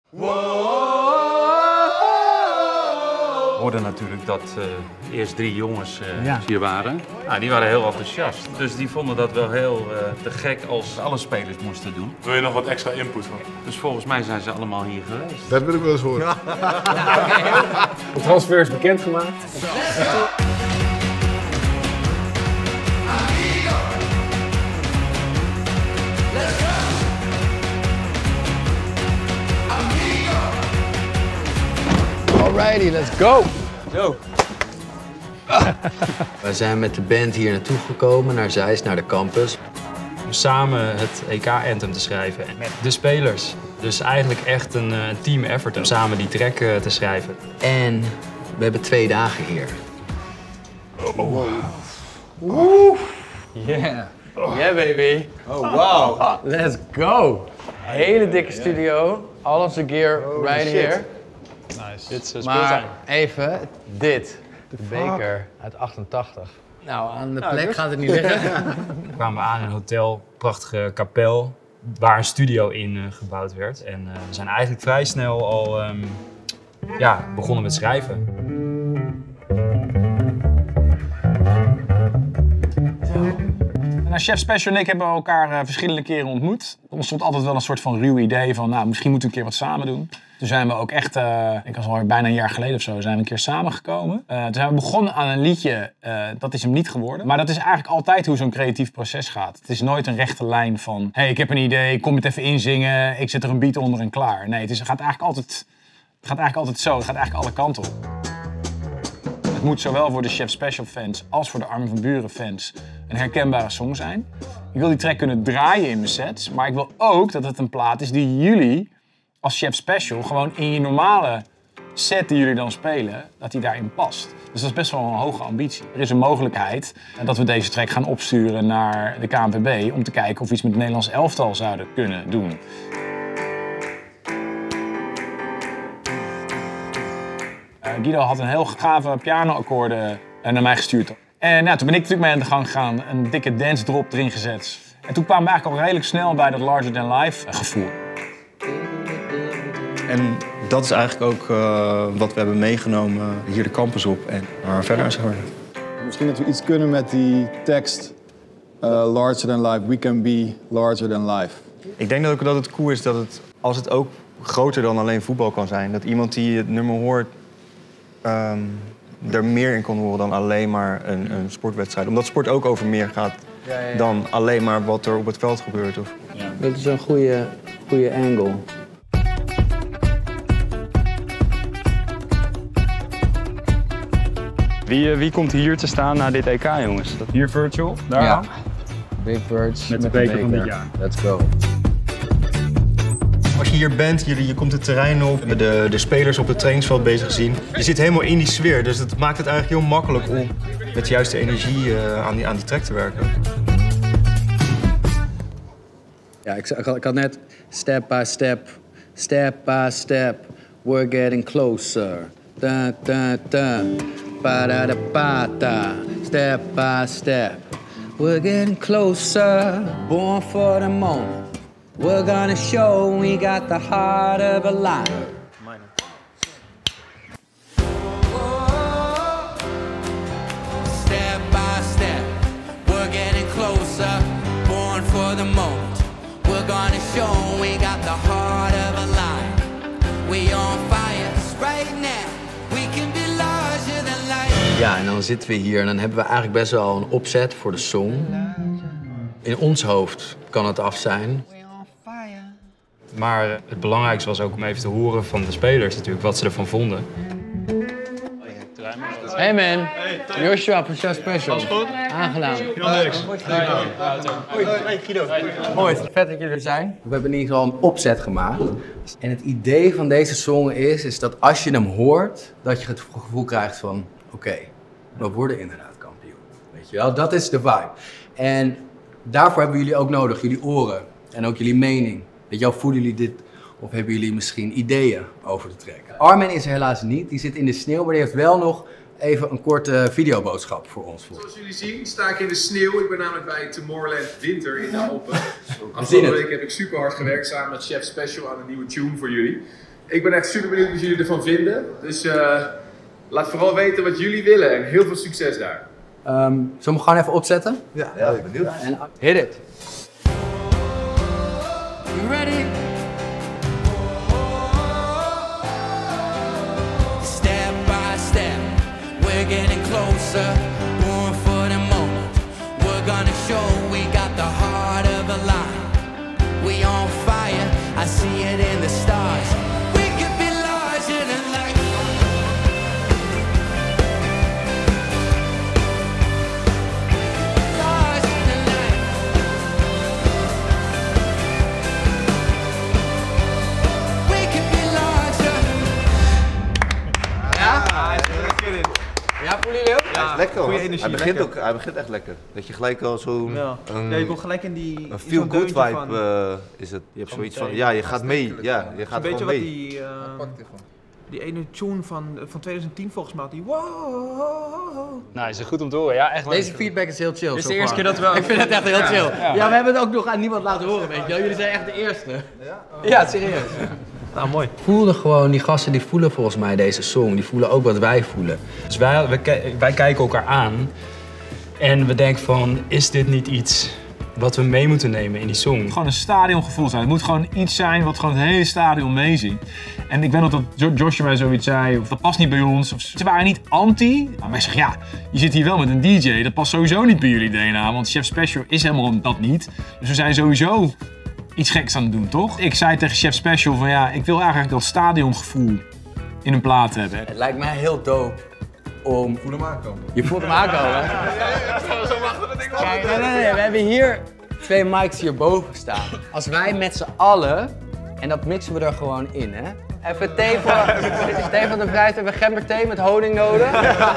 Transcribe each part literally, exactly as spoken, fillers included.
We hoorden natuurlijk dat uh, eerst drie jongens uh, ja. hier waren. Nou, die waren heel enthousiast. Dus die vonden dat wel heel uh, te gek als alle spelers moesten doen. Wil je nog wat extra input van? Dus volgens mij zijn ze allemaal hier geweest. Dat wil ik wel eens horen. De transfer is bekendgemaakt. Alrighty, let's go! Zo. We zijn met de band hier naartoe gekomen, naar Zeist, naar de campus. Om samen het E K-anthem te schrijven met de spelers. Dus eigenlijk echt een uh, team effort om samen die track uh, te schrijven. En we hebben twee dagen hier. Oh. Woe! Yeah. Yeah, baby. Oh, wow. Let's go. Hele dikke studio. All of the gear right here. Nice. Dit is maar even, dit. De beker uit achtentachtig. Nou, aan de plek gaat het niet liggen. We kwamen aan in een hotel, prachtige kapel, waar een studio in uh, gebouwd werd. En uh, we zijn eigenlijk vrij snel al um, ja, begonnen met schrijven. Nou, Chef Special en ik hebben elkaar uh, verschillende keren ontmoet. Er ontstond altijd wel een soort van ruw idee van, nou, misschien moeten we een keer wat samen doen. Toen zijn we ook echt, uh, ik was al bijna een jaar geleden of zo, zijn we een keer samengekomen. Uh, toen zijn we begonnen aan een liedje, uh, dat is hem niet geworden. Maar dat is eigenlijk altijd hoe zo'n creatief proces gaat. Het is nooit een rechte lijn van, hé, hey, ik heb een idee, kom het even inzingen, ik zet er een beat onder en klaar. Nee, het, is, het, gaat, eigenlijk altijd, het gaat eigenlijk altijd zo, het gaat eigenlijk alle kanten op. Het moet zowel voor de Chef Special fans als voor de Armin van Buuren fans een herkenbare song zijn. Ik wil die track kunnen draaien in mijn sets, maar ik wil ook dat het een plaat is die jullie als Chef Special gewoon in je normale set die jullie dan spelen, dat die daarin past. Dus dat is best wel een hoge ambitie. Er is een mogelijkheid dat we deze track gaan opsturen naar de K N V B om te kijken of we iets met het Nederlands elftal zouden kunnen doen. Uh, Guido had een heel gave pianoakkoorden uh, naar mij gestuurd. En nou, toen ben ik natuurlijk mee aan de gang gegaan, een dikke dance drop erin gezet. En toen kwamen we eigenlijk al redelijk snel bij dat larger than life uh, gevoel. En dat is eigenlijk ook uh, wat we hebben meegenomen hier de campus op en waar verder zijn. Misschien dat we iets kunnen met die tekst uh, larger than life, we can be larger than life. Ik denk dat, ook dat het cool is dat het, als het ook groter dan alleen voetbal kan zijn, dat iemand die het nummer hoort um, er meer in kan horen dan alleen maar een, een sportwedstrijd. Omdat sport ook over meer gaat ja, ja, ja. dan alleen maar wat er op het veld gebeurt. Of... Ja. Dat is een goede, goede angle. Wie, wie komt hier te staan na dit E K, jongens? Hier virtual, daar ja. Big Birds met de beker van dit jaar. Let's go. Als je hier bent, je, je komt het terrein op, de, de spelers op het trainingsveld bezig gezien. Je zit helemaal in die sfeer, dus dat maakt het eigenlijk heel makkelijk om met de juiste energie uh, aan, die, aan die track te werken. Ja, ik, ik, had, ik had net step by step, step by step, we're getting closer. Da, da, da. Ba-da-da-ba-da, step by step. We're getting closer, born for the moment. We're gonna show we got the heart of a lion. Step by step, we're getting closer, born for the moment. We're gonna show we got the heart of a lion. We on fire right now. We can be larger than life. Ja, en dan zitten we hier en dan hebben we eigenlijk best wel een opzet voor de song. In ons hoofd kan het af zijn. Maar het belangrijkste was ook om even te horen van de spelers natuurlijk, wat ze ervan vonden. Hey man, Joshua van Chef Special. Alles goed? Aangenaam. Alex. Hoi. Hey Guido. Mooi, vet dat jullie er zijn. We hebben in ieder geval een opzet gemaakt. En het idee van deze song is, is dat als je hem hoort, dat je het gevoel krijgt van, oké, okay, we worden inderdaad kampioen. Weet je wel, dat is de vibe. En daarvoor hebben jullie ook nodig, jullie oren en ook jullie mening. Weet je wel, voelen jullie dit of hebben jullie misschien ideeën over de track? Armin is er helaas niet, die zit in de sneeuw, maar die heeft wel nog even een korte videoboodschap voor ons. Zoals jullie zien sta ik in de sneeuw. Ik ben namelijk bij Tomorrowland Winter in de Alpen. We zien Afgelopen het. week heb ik super hard gewerkt samen met Chef Special aan een nieuwe tune voor jullie. Ik ben echt super benieuwd wat jullie ervan vinden. Dus uh, laat vooral weten wat jullie willen en heel veel succes daar. Um, zullen we gewoon even opzetten? Ja, ja, ik ben benieuwd. En hit it. You ready? Step by step, we're getting closer. Born for the moment. We're gonna show we got the heart of a lion. We on fire, I see it in the stars. We could be larger than life. Larger than life. We could be larger. Ja? Ja, voelen jullie ook? Ja, lekker hoor. Goeie energie, Hij begint, lekker. ook, hij begint echt lekker. Dat je gelijk al zo'n... Ja. Een, Ja, je komt gelijk in die... een feel-good vibe van, uh, is het. Je hebt zoiets van, ja, je gaat mee. Ja, je gaat Weet gewoon je mee. wat die... Uh, die ene tune van, van twintig tien volgens mij had, die wow. Nou, is het goed om te horen. Ja, echt leuk. Deze feedback is heel chill. Dit is zo de eerste far. keer dat we... Ik vind het echt heel chill. Ja. Ja, we hebben het ook nog aan niemand laten horen, weet je wel. Jullie zijn echt de eerste. Ja, ja serieus. Nou, mooi. Voelden gewoon, die gasten die voelen volgens mij deze song. Die voelen ook wat wij voelen. Dus wij, wij, wij kijken elkaar aan en we denken van, is dit niet iets wat we mee moeten nemen in die song? Gewoon een stadiongevoel zijn. Het moet gewoon iets zijn wat gewoon het hele stadion meezingt. En ik weet nog dat Jo- Joshua mij zoiets zei, of dat past niet bij ons. Of, ze waren niet anti, maar wij zeggen ja, je zit hier wel met een D J. Dat past sowieso niet bij jullie D N A, want Chef Special is helemaal dat niet. Dus we zijn sowieso iets geks aan het doen, toch? Ik zei tegen Chef Special van ja, ik wil eigenlijk dat stadiongevoel in een plaat hebben. Het lijkt mij heel dope om... Voel hem aankomen. Je voelt hem aankomen, hè? Zo mag het ding Kijk, nee, nee, nee, we hebben hier twee mics hierboven staan. Als wij met z'n allen, en dat mixen we er gewoon in, hè? Even thee voor, thee van de vrijheid, hebben we gemberthee met honing nodig?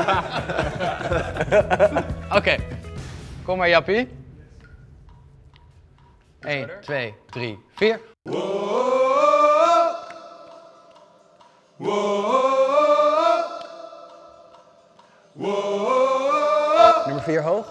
Oké, okay. Kom maar Jappie. één, twee, drie, vier. Nummer vier hoog.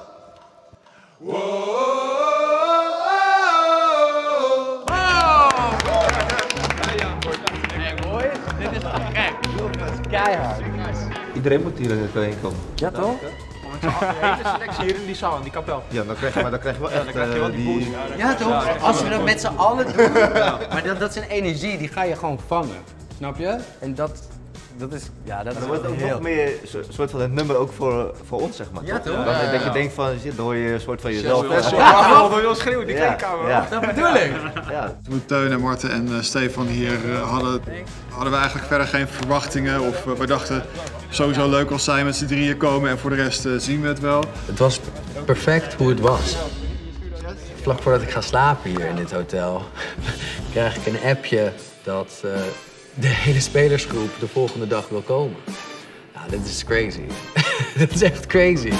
Hey boys, dit is gek. Keihard. Iedereen moet hier heen komen. Ja toch? De hele selectie hier in die zaal, in die kapel. Ja, dan krijg je, maar dan krijg je wel echt dan krijg je wel die uh, boost. Ja toch? Als we dat met z'n allen doen. Maar dat, dat is een energie, die ga je gewoon vangen. Snap je? En dat, dat is, ja, dat is dan wordt het ook heel... nog meer een soort van het nummer ook voor, voor ons, zeg maar. Ja, toch? Dat, Ja, ja, dat je ja. denkt van, shit, dan hoor je een soort van jezelf. Ja, we wil schreeuwen, die Ja, kleedkamer. ja. Dat bedoel ik. Ja. Toen Teun en Marten en uh, Stefan hier uh, hadden, hadden we eigenlijk verder geen verwachtingen. Of uh, we dachten sowieso leuk als zij met z'n drieën komen en voor de rest uh, zien we het wel. Het was perfect hoe het was. Vlak voordat ik ga slapen hier in dit hotel, krijg ik een appje dat uh, de hele spelersgroep de volgende dag wil komen. Nou, dit is crazy. Dit is echt crazy.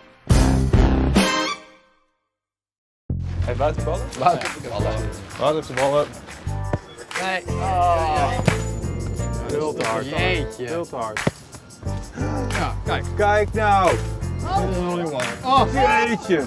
Hey, buitenballen? Buitenballen. Wat heeft de ballen? Nee. Oh. Veel te hard. Jeetje. Veel te hard. Ja, kijk. Kijk nou! Oh, jongen. Oh, jeetje!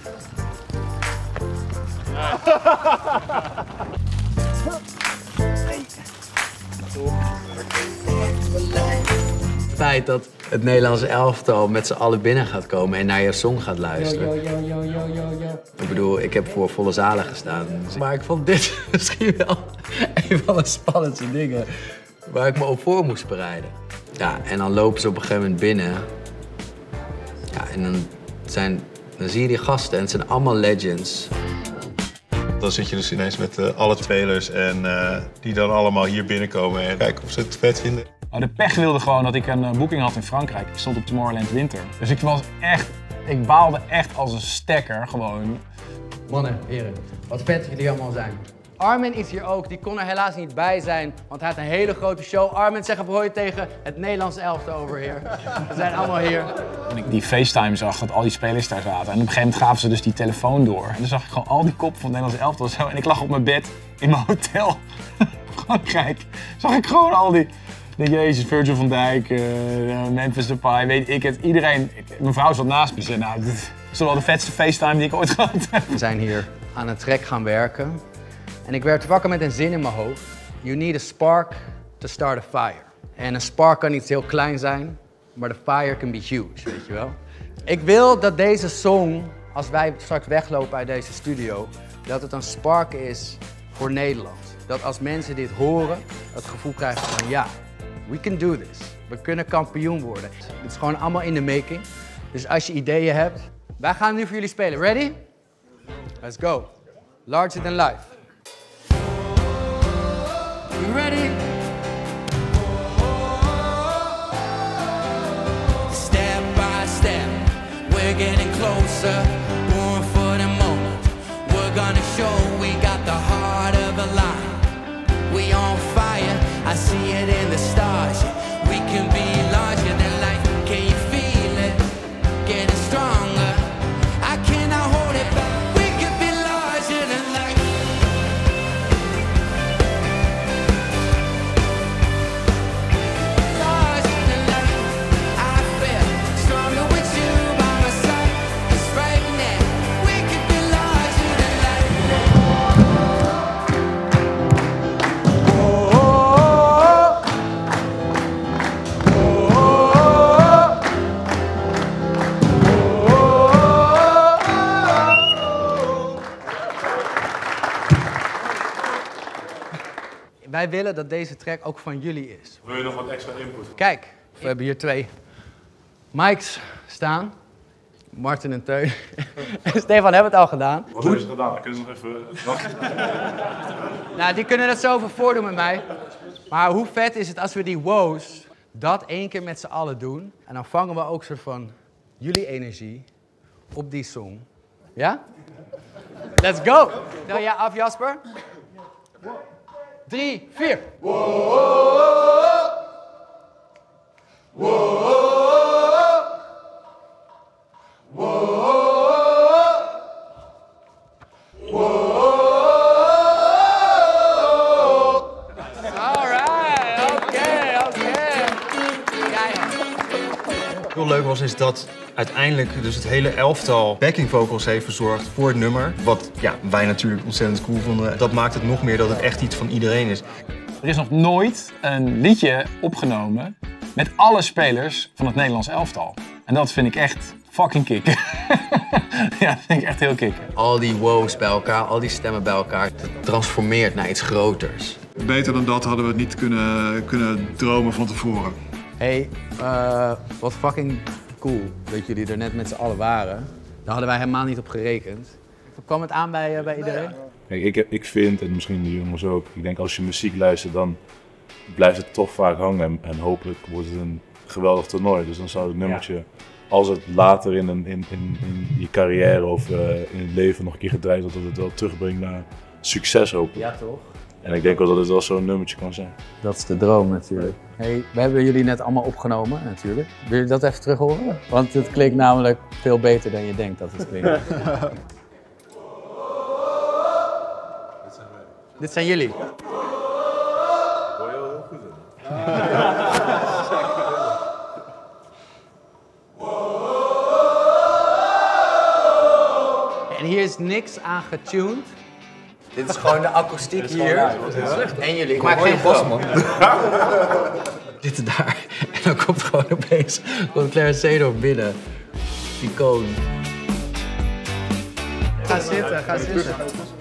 Het feit dat het Nederlandse elftal met z'n allen binnen gaat komen en naar je song gaat luisteren. Yo, yo, yo, yo, yo, yo. Ik bedoel, ik heb voor volle zalen gestaan. Maar ik vond dit misschien wel een van de spannendste dingen waar ik me op voor moest bereiden. Ja, en dan lopen ze op een gegeven moment binnen. Ja, en dan, zijn, dan zie je die gasten en het zijn allemaal legends. Dan zit je dus ineens met uh, alle spelers en uh, die dan allemaal hier binnenkomen en kijken of ze het vet vinden. Oh, de pech wilde gewoon dat ik een uh, boeking had in Frankrijk. Ik stond op Tomorrowland Winter. Dus ik was echt, ik baalde echt als een stekker gewoon. Mannen, heren, wat vet dat jullie allemaal zijn. Armin is hier ook, die kon er helaas niet bij zijn, want hij had een hele grote show. Armin, zeg een hoi tegen het Nederlandse elftal over hier. We zijn allemaal hier. Toen ik die FaceTime zag, dat al die spelers daar zaten. En op een gegeven moment gaven ze dus die telefoon door. En dan zag ik gewoon al die koppen van het Nederlandse elftal zo. En ik lag op mijn bed in mijn hotel. Frankrijk. Zag ik gewoon al die... Ik denk, jezus, Virgil van Dijk, uh, Memphis Depay, weet ik het. Iedereen, mijn vrouw zat naast me. Ze zei, nou, dit is toch wel de vetste FaceTime die ik ooit gehad heb. We zijn hier aan het trek gaan werken. En ik werd wakker met een zin in mijn hoofd. You need a spark to start a fire. En een spark kan iets heel klein zijn, maar de fire can be huge, weet je wel. Ik wil dat deze song, als wij straks weglopen uit deze studio, dat het een spark is voor Nederland. Dat als mensen dit horen, het gevoel krijgen van ja, we can do this. We kunnen kampioen worden. Het is gewoon allemaal in de making. Dus als je ideeën hebt, wij gaan nu voor jullie spelen. Ready? Let's go. Larger than life. You ready? Step by step, we're getting closer. Born for the moment. We're gonna show we got the heart of a lion. We on fire, I see it in the stars. We can be larger than life. Can you feel it? Getting stronger. I cannot hold it back. We can be larger than life. Larger than life. I feel stronger with you by my side. 'Cause right now we can be larger than life. Wij willen dat deze track ook van jullie is. Wil je nog wat extra input? Kijk, we hebben hier twee mics staan. Martin en Teun. En Stefan hebben het al gedaan. Wat hebben ze gedaan? Dan kunnen ze nog even wachten. Nou, die kunnen dat zo even voordoen met mij. Maar hoe vet is het als we die wows dat één keer met z'n allen doen. En dan vangen we ook soort van jullie energie op die song. Ja? Let's go! Tel jij af, Jasper? Drie, vier. Heel leuk was is dat uiteindelijk dus het hele elftal backing vocals heeft verzorgd voor het nummer. Wat ja, wij natuurlijk ontzettend cool vonden. Dat maakt het nog meer dat het echt iets van iedereen is. Er is nog nooit een liedje opgenomen met alle spelers van het Nederlands elftal. En dat vind ik echt fucking kicken. Ja, dat vind ik echt heel kicken. Al die wows bij elkaar, al die stemmen bij elkaar, het transformeert naar iets groters. Beter dan dat hadden we het niet kunnen, kunnen dromen van tevoren. Hey, uh, wat fucking cool dat jullie er net met z'n allen waren. Daar hadden wij helemaal niet op gerekend. Hoe kwam het aan bij, uh, bij iedereen? Kijk, ik, ik vind, en misschien de jongens ook, ik denk als je muziek luistert, dan blijft het toch vaak hangen. En, en hopelijk wordt het een geweldig toernooi. Dus dan zou het nummertje, als het later in, een, in, in, in je carrière of uh, in het leven nog een keer gedraaid wordt, dat het wel terugbrengt naar succes hopelijk. Ja, toch? En ik denk wel dat het wel zo'n nummertje kan zijn. Dat is de droom natuurlijk. Hey, we hebben jullie net allemaal opgenomen natuurlijk. Wil je dat even terug horen? Want het klinkt namelijk veel beter dan je denkt dat het klinkt. Dit zijn jullie. Hoor je wel heel goed in. En hier is niks aan getuned. Dit is gewoon de akoestiek hier. En jullie. Ik maak geen bos, man. Zitten daar. En dan komt gewoon opeens komt Clarence Seedorf binnen. Icoon. Ga zitten, ga zitten.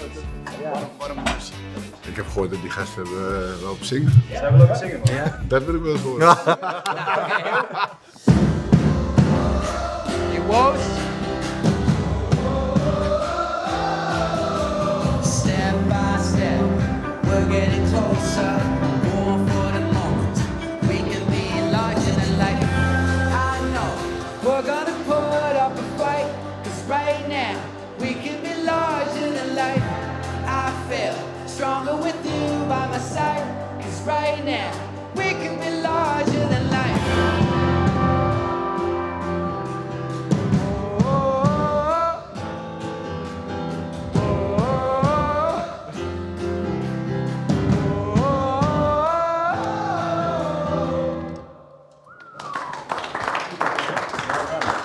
Ik heb gehoord dat die gasten hebben uh, lopen zingen. Ze hebben lopen zingen, man. Ja? Dat wil ik wel eens horen. Die wows. Step by step, we're getting closer. Born for the moment. We can be larger than life. I know we're gonna put up a fight. 'Cause right now we can be larger than life. I feel stronger with you by my side. 'Cause right now we can be larger than life.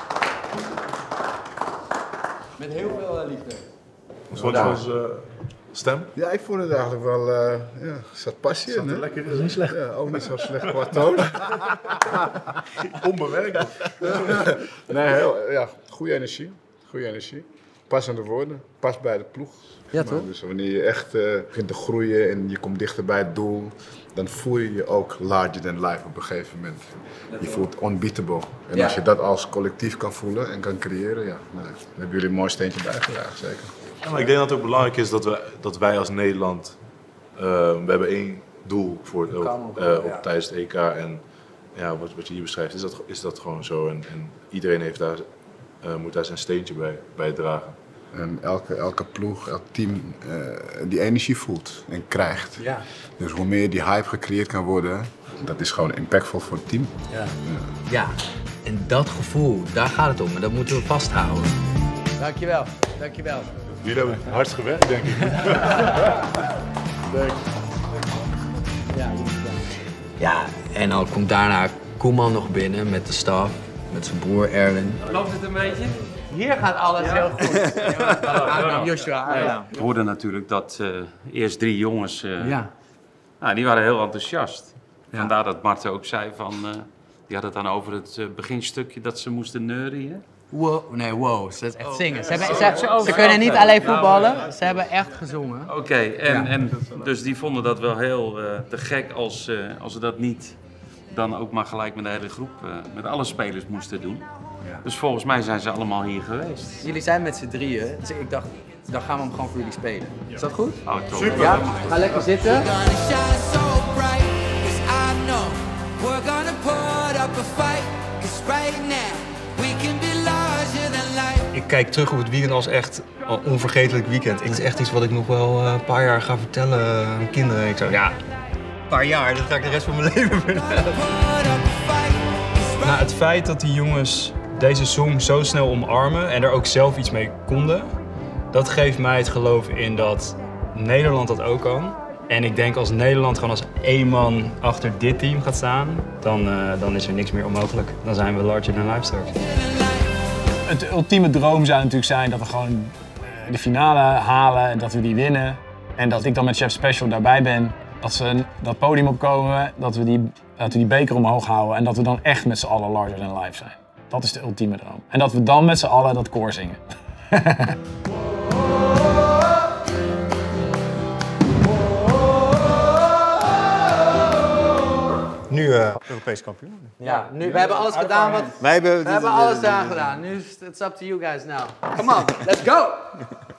Met heel veel liefde. Een soort van uh, Stem? Ja, ik vond het eigenlijk wel, uh, ja, er zat passie in. Hè? Lekker, dat is niet slecht. Ja, ook niet zo slecht qua toon. Onbewerkt. Nee, heel, ja, goede energie. Goede energie. Passende woorden. Past bij de ploeg. Ja, toch? Dus wanneer je echt uh, begint te groeien en je komt dichter bij het doel, dan voel je je ook larger than life op een gegeven moment. Je voelt unbeatable. En Ja. als je dat als collectief kan voelen en kan creëren, ja, nou, dan hebben jullie een mooi steentje bijgedragen, zeker. Ja, maar ik denk dat het ook belangrijk is dat, we, dat wij als Nederland, uh, we hebben één doel voor het, uh, op, ja. tijdens het E K. En ja, wat, wat je hier beschrijft, is dat, is dat gewoon zo. En, en iedereen heeft daar, uh, moet daar zijn steentje bij, bij dragen. En elke, elke ploeg, elk team uh, die energie voelt en krijgt. Ja. Dus hoe meer die hype gecreëerd kan worden, dat is gewoon impactvol voor het team. Ja. Ja, en dat gevoel, daar gaat het om en dat moeten we vasthouden. Dankjewel, dankjewel. Jullie hebben hard gewerkt, denk ik. Dank. Ja, ja, en dan komt daarna Koeman nog binnen met de staf, met zijn broer Erwin. Loopt het een beetje? Hier gaat alles heel goed. Aangenaam, Joshua. Ja. We hoorden natuurlijk dat uh, eerst drie jongens, uh, Ja. nou, die waren heel enthousiast. Ja. Vandaar dat Marten ook zei van, uh, die had het dan over het uh, beginstukje dat ze moesten neurien. Wow, nee, wow, ze is echt zingen. Ze, ja, hebben, zo- ze, zo- ze zo- kunnen niet zo- alleen ja, voetballen, ze hebben echt gezongen. Oké, okay, en, Ja. en dus die vonden dat wel heel uh, te gek als, uh, als ze dat niet dan ook maar gelijk met de hele groep, uh, met alle spelers moesten doen. Ja. Dus volgens mij zijn ze allemaal hier geweest. Jullie zijn met z'n drieën, dus ik dacht, dan gaan we hem gewoon voor jullie spelen. Is dat goed? Oh, top. Super. Ja, ga lekker zitten. We're gonna shine so bright, 'cause I know we're gonna put up a fight, 'cause right now we can be larger than life. Ik kijk terug op het weekend als echt een onvergetelijk weekend. Het is echt iets wat ik nog wel uh, een paar jaar ga vertellen aan mijn kinderen. Ik zeg, ja, een paar jaar, dat ga ik de rest van mijn leven vertellen. Nou, het feit dat die jongens deze song zo snel omarmen en er ook zelf iets mee konden, dat geeft mij het geloof in dat Nederland dat ook kan. En ik denk als Nederland gewoon als één man achter dit team gaat staan, dan, uh, dan is er niks meer onmogelijk. Dan zijn we larger than life straks. Het ultieme droom zou natuurlijk zijn dat we gewoon uh, de finale halen en dat we die winnen. En dat ik dan met Chef Special daarbij ben. Dat ze dat podium opkomen, dat we die, dat we die beker omhoog houden en dat we dan echt met z'n allen larger than life zijn. Dat is de ultieme droom. En dat we dan met z'n allen dat koor zingen. Nu uh, Europees kampioen. Ja, nu, we hebben alles gedaan wat... Wij hebben, we hebben alles aan gedaan. Nu is het up to you guys now. Come on, let's go!